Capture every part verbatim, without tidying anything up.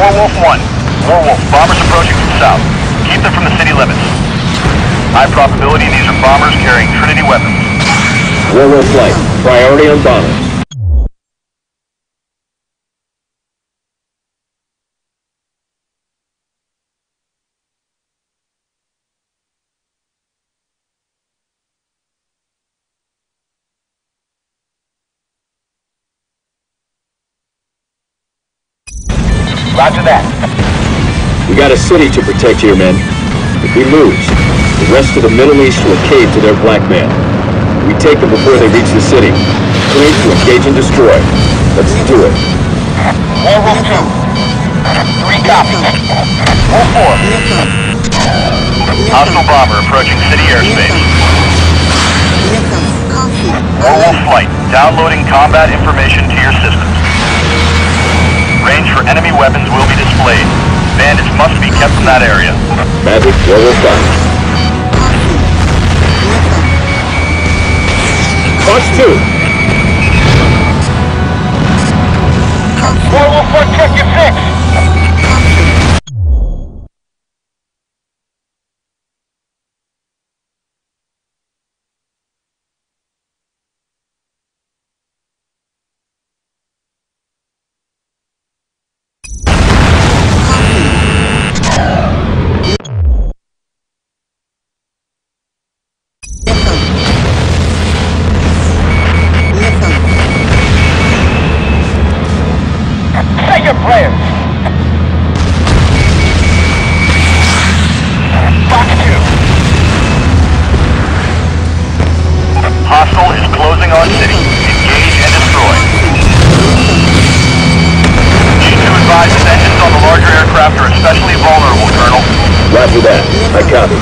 Warwolf one. Warwolf, bombers approaching from south. Keep them from the city limits. High probability these are bombers carrying Trinity weapons. Warwolf flight. Priority on bombers. Roger that. We got a city to protect here, men. If we lose, the rest of the Middle East will cave to their blackmail. We take them before they reach the city. Clear to engage and destroy. Let's do it. Warwolf two. Three copies. Wolf four. Hostile bomber approaching city airspace. Warwolf flight. Downloading combat information to your systems. Range for enemy weapons will be displayed. Bandits must be kept from that area. Magic, Warwolf done. Punch two. Warwolf one, check your six. Players. Fox two. Hostile is closing on city. Engage and destroy. G two advises engines on the larger aircraft are especially vulnerable, Colonel. Roger that. I copy.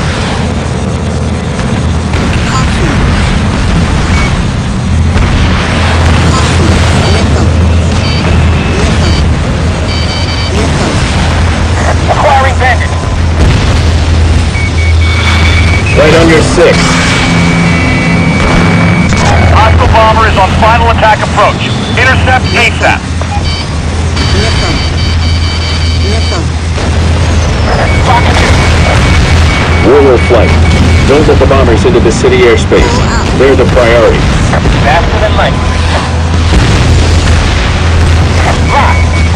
Acquiring bandit. Right on your six. Hostile bomber is on final attack approach. Intercept ASAP. Fox two. Warwolf flight. Don't let the bombers into the city airspace. They're the priority. Faster than light. Lock.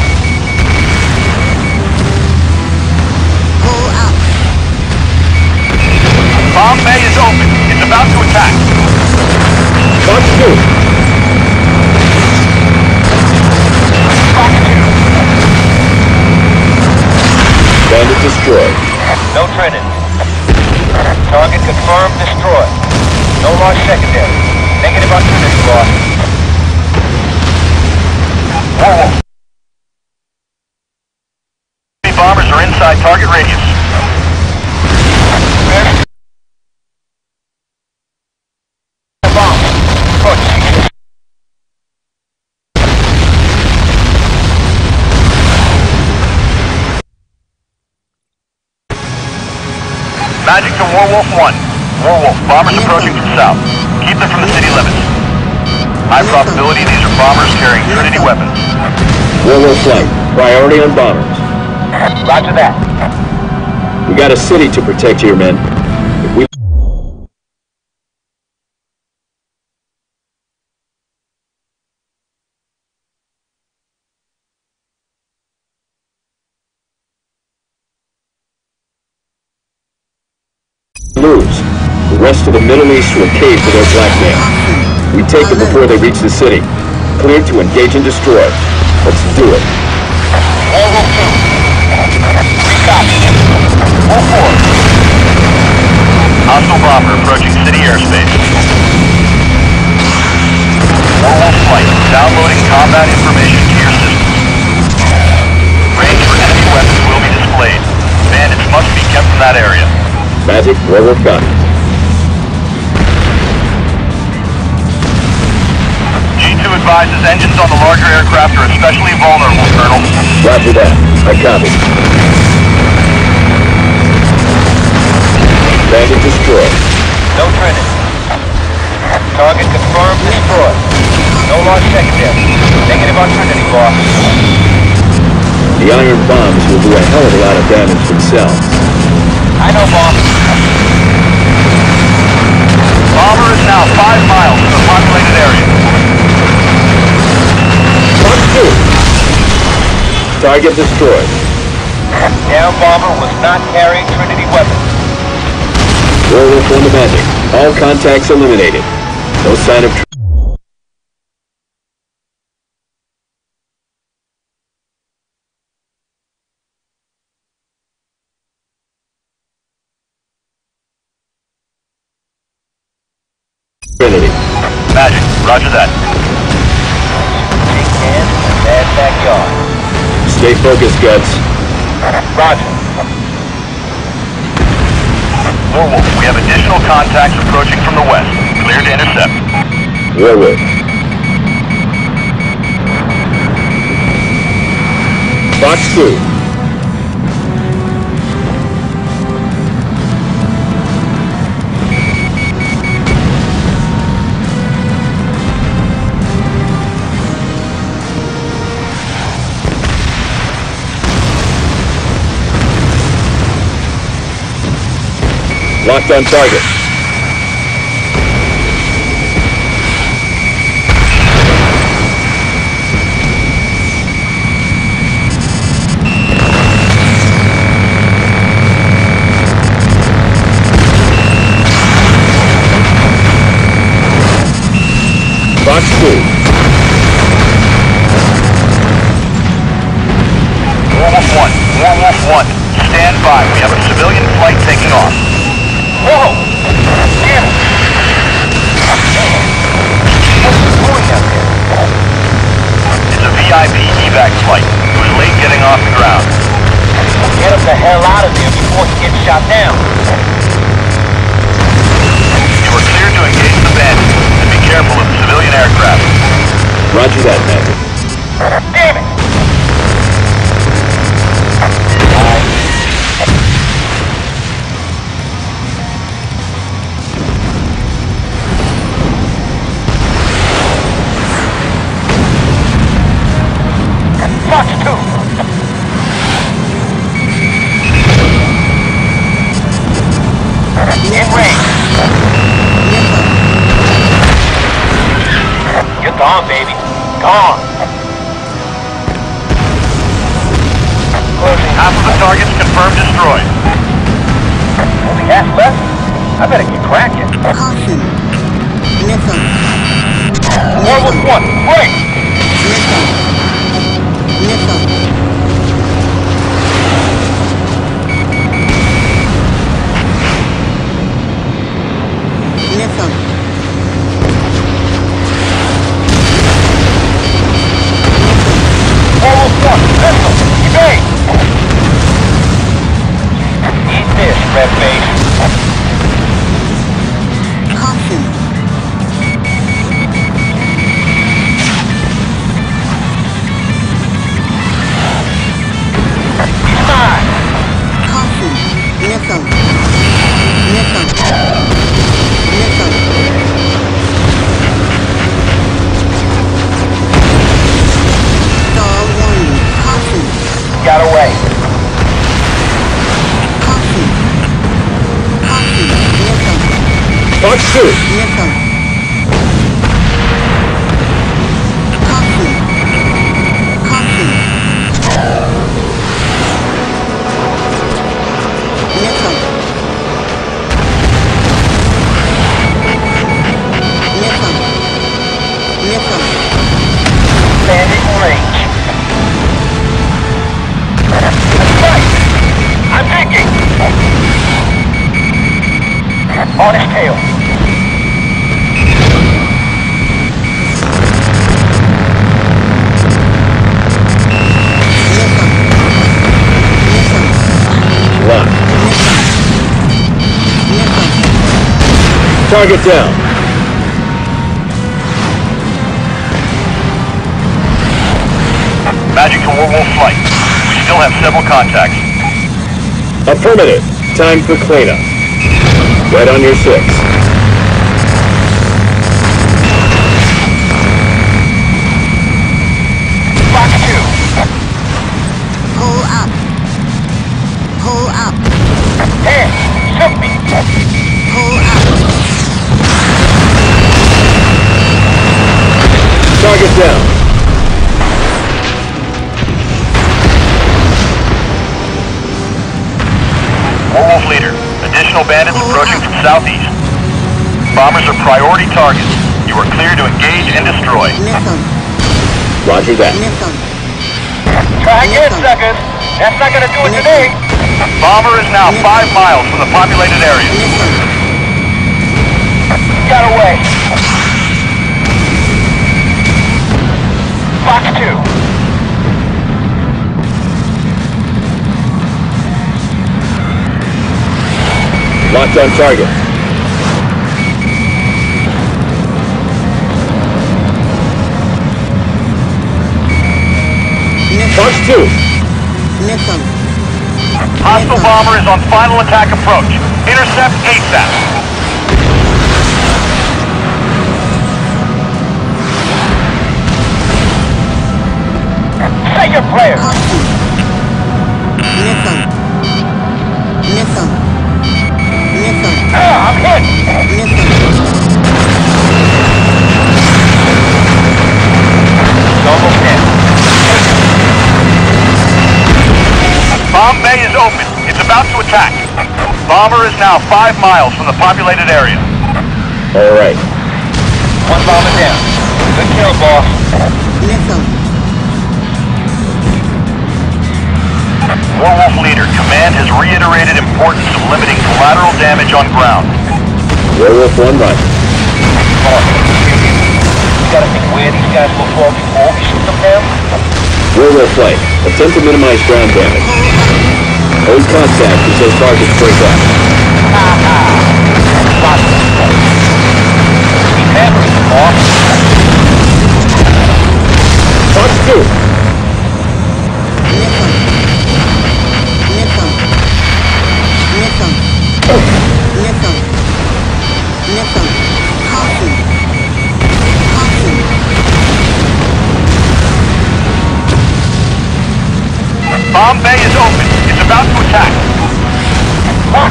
Bomb bay is open. It's about to attack. Punch two. Fox two. Bandit destroyed. No training. Target confirmed destroyed. No launch secondary. Negative on Trinity loss. Warwolf. Bombers are inside target radius. Magic to Warwolf one. Warwolf, bombers approaching from south. Keep them from the city limits. High probability these are bombers carrying Trinity weapons. Warwolf flight. Priority on bombers. Roger that. We got a city to protect here, men. If we lose, the rest of the Middle East will cave to their blackmail. We take them before they reach the city. Clear to engage and destroy. Let's do it. Warwolf two. Three copies. Wolf four. Hostile bomber approaching city airspace. Warwolf flight. Downloading combat information to your systems. Range for enemy weapons will be displayed. Bandits must be kept from that area. Magic, Warwolf gun. G two advises engines on the larger aircraft are especially vulnerable, Colonel. Roger that. I copy. Bandit destroyed. No training. Target confirmed destroyed. No launch secondary. Negative on Trinity loss. The iron bombs will do a hell of a lot of damage themselves. I know, Bomb. Bomber is now five miles from the populated area. Fox two. Target destroyed. Down Bomber was not carrying Trinity weapons. Werewolf on the Magic. All contacts eliminated. No sign of... Trinity. Magic, roger that. Big hand in a bad backyard. Stay focused, Guts. Roger. Werewolf, we have additional contacts approaching from the west. Clear to intercept. Werewolf. Fox two. Locked on target. Fox two. Werewolf one, Werewolf one, stand by. We have a civilian flight taking off. Whoa! Damn it! What's the point out there? It's a V I P evac flight. It was late getting off the ground. Get him the hell out of there before he gets shot down. You are cleared to engage the bandits, and be careful of the civilian aircraft. Roger that, Magic. Damn it! Fox two. In range. You're gone, baby. Gone. Closing. Half of the targets confirmed destroyed. Only half left? I better get cracking. Caution. Missile. Werewolf one, break! Missile. Missile. Missile. Werewolf one, missile! Evade! Eat this, red base. Caution. He's mine! Caution. Missile. Missile. Missile. Star warning. Caution. Got away. Caution. Caution. Missile. Fox two. Missile. Caution. Caution. Missile. Missile. Missile. Bandit range. That's right! I'm thinking! On his tail. Lock. Target down. Magic to Werewolf flight. We still have several contacts. Affirmative. Time for cleanup. Right on your six. Fox two. down. Wolf leader. Additional bandits approaching from southeast. Bombers are priority targets. You are clear to engage and destroy. Missile. Roger that. Missile. Try again, suckers. That's not gonna do it today. Bomber is now five miles from the populated area. Missile. Got away. Fox two. Locked on target. Fox two. Missile. Hostile bomber is on final attack approach. Intercept ASAP. Say your prayers. Caution. Missile. Missile. Missile. Ah, I'm hit. Missile. Almost dead. Bomb bay is open. It's about to attack. Bomber is now five miles from the populated area. All right. One bomber down. Good kill, boss. Missile. Warwolf leader, command has reiterated importance of limiting collateral damage on ground. Werewolf one right. You gotta think where these guys will fall before we shoot them down? Werewolf flight. Attempt to minimize ground damage. Hold contact until targets break up. Ha ha! Keep hammering them, boss. Fox two. Missile. Missile. Missile. Missile. Missile. Caution. Caution. Bomb bay is open. It's about to attack. Fuck!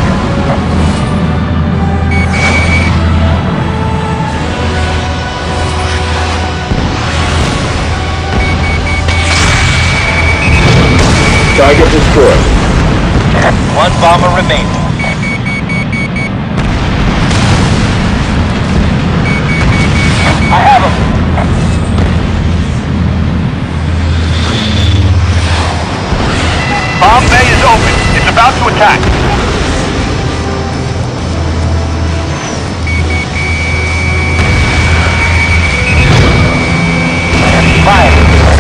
Target destroyed. One bomber remaining. I have him. Bomb bay is open. It's about to attack. Fire.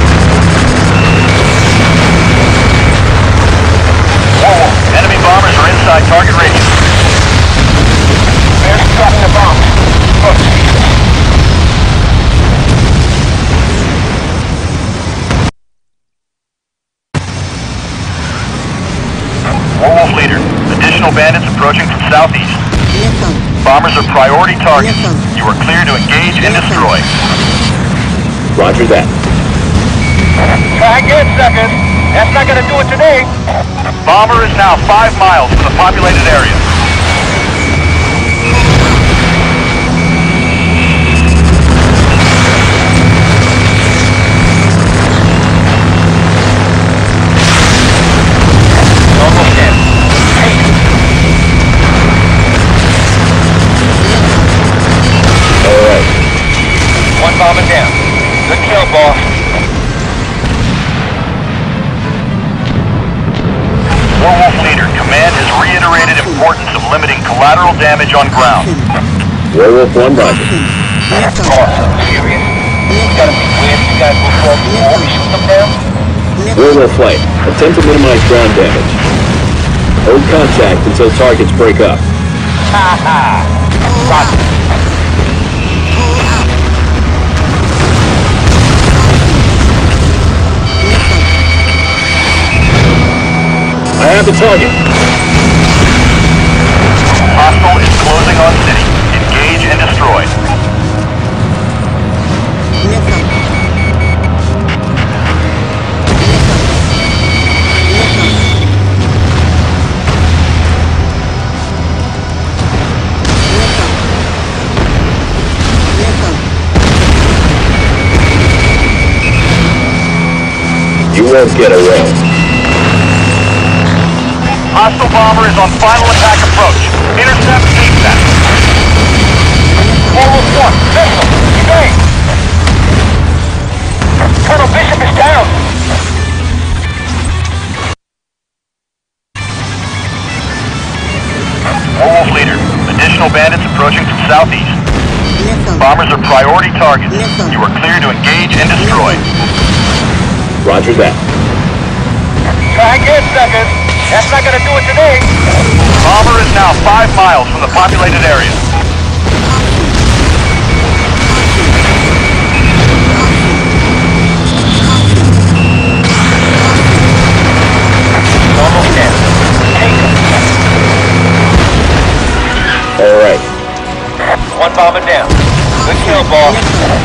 Whoa, enemy bombers are inside target radius. They're dropping the bomb. Look. Warwolf leader, additional bandits approaching from southeast. Missile. Bombers are priority targets. Missile. You are clear to engage and destroy. Roger that. Try again, suckers. That's not gonna do it today. Bomber is now five miles from the populated area. Almost dead. All right. One bomber down. Good kill, boss. Warwolf leader, command has reiterated importance of limiting collateral damage on ground. Werewolf one roger. Missile. Awesome, serious. You gotta be where these guys will fall before we shoot them down? Missile. Werewolf flight. Attempt to minimize ground damage. Hold contact until targets break up. Ha ha! Roger. Pull out. Missile. I have the target. Hostile is closing on city. Engage and destroy. Missile. Missile. Missile. won't get away. Hostile bomber is on final attack approach. Intercept ASAP. Forward one, missile, engage. Colonel Bishop is down. Wolf leader, additional bandits approaching from southeast. Missile. Bombers are priority targets. Missile. You are clear to engage and destroy. Roger that. Try again, suckers. That's not gonna do it today. Bomber is now five miles from the populated area. Almost dead. Take him. All right. One bomber down. Good kill, boss.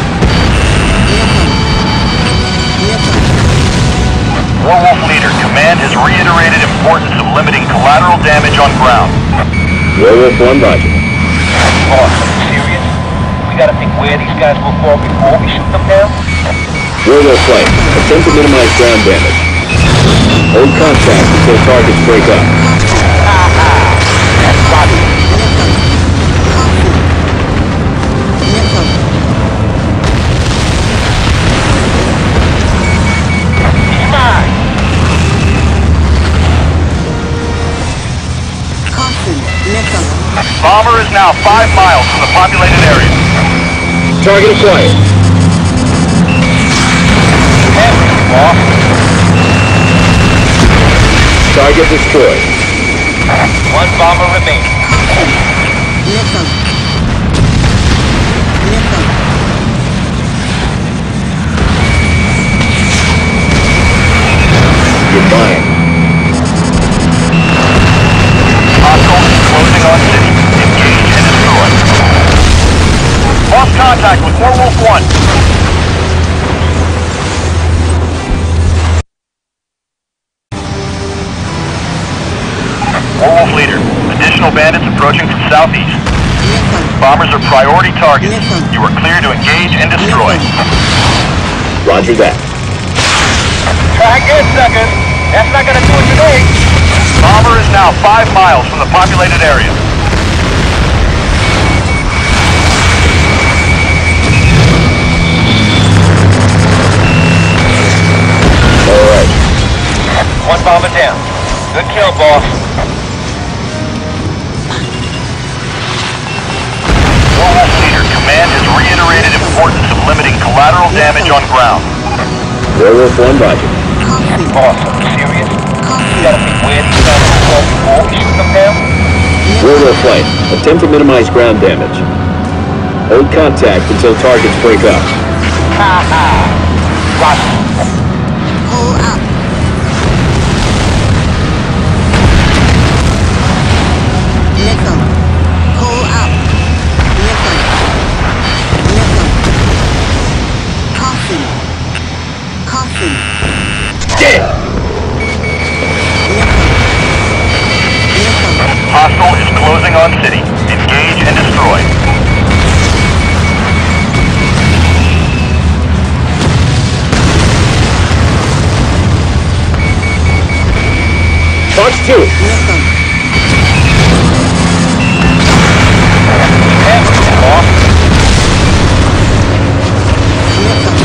Warwolf leader, command has reiterated importance of limiting collateral damage on ground. Werewolf one, roger. Boss, are you serious? We gotta think where these guys will fall before we shoot them down? Werewolf flight. Attempt to minimize ground damage. Hold contact until targets break up. That's Roger. He's mine. Bomber is now five miles from the populated area. Target acquired. Heavy, boss. Target destroyed. One bomber remaining. Missile. Missile. You're mine. Hostile is closing on city. Engage and destroy. Lost contact with Warwolf one. Warwolf leader, additional bandits approaching from southeast. Missile. Bombers are priority targets. Missile. You are clear to engage and destroy. Roger that. Try again, suckers. That's not gonna do it today. Bomber is now five miles from the populated area. All right. One bomber down. Good kill, boss. Warwolf leader, command has reiterated importance of limiting collateral damage on ground. Werewolf one, roger. Boss, are you serious? We gotta think where these guys will fall before we shoot them down? Werewolf flight. Attempt to minimize ground damage. Hold contact until targets break up. Ha ha! Roger. Pull up. Missile. Pull up. Missile. Missile. Caution. Caution. Dead! Hostile is closing on city. Engage and destroy. Fox two. Missile. Heavy, boss. Missile.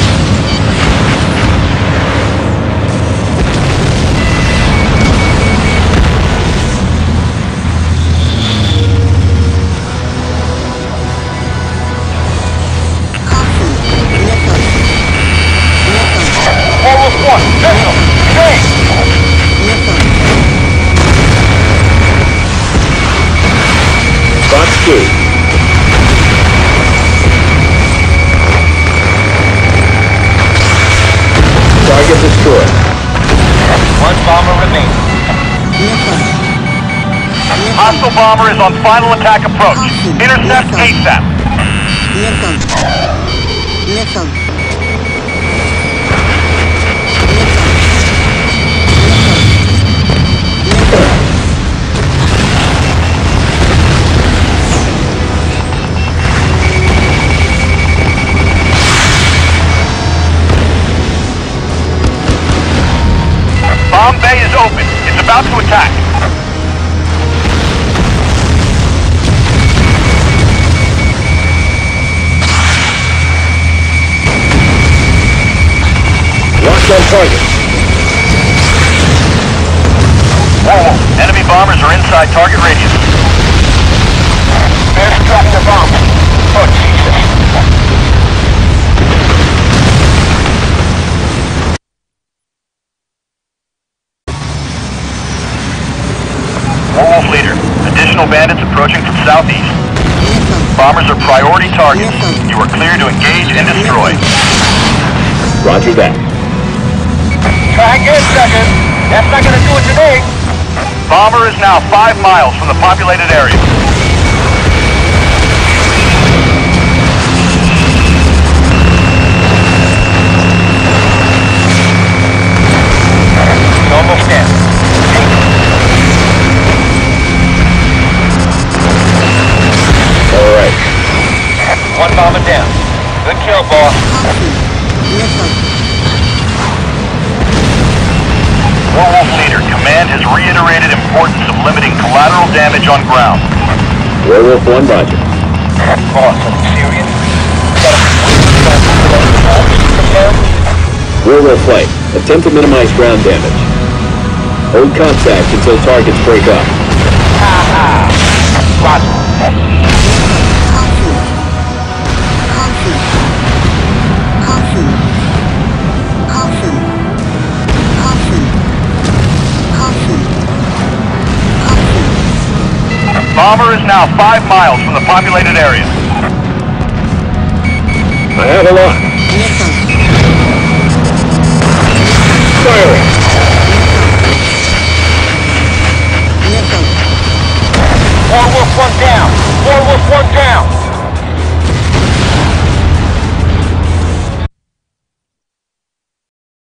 Caution. Missile. Missile. Warwolf one, missile. Engage. Missile. Fox two. Target destroyed. One bomber remaining. Missile. Hostile bomber is on final attack approach. Intercept ASAP. Missile. Missile. Bomb bay is open. It's about to attack. Locked on target. Whoa, enemy bombers are inside target radius. There's dropping the bomb. Oh, Jesus. Wolf leader. Additional bandits approaching from southeast. Missile. Bombers are priority targets. Missile. You are clear to engage and destroy. Roger that. Try again, second. That's not gonna do it today. Bomber is now five miles from the populated area. Almost in. All right. One bomber down. Good kill, boss. Missile. Werewolf leader, command has reiterated importance of limiting collateral damage on ground. Werewolf one, roger. Boss, are you serious? Werewolf flight. Attempt to minimize ground damage. Hold contact until targets break up. Roger. Caution. Caution. Caution. Caution. Caution. Bomber is now five miles from the populated area. I have a lock. Missile.